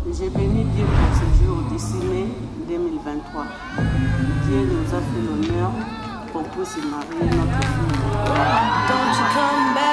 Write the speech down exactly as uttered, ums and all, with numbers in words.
J'ai béni Dieu pour ce jour d'ici mai deux mille vingt-trois. Dieu nous a fait l'honneur qu'on puisse marier notre fille.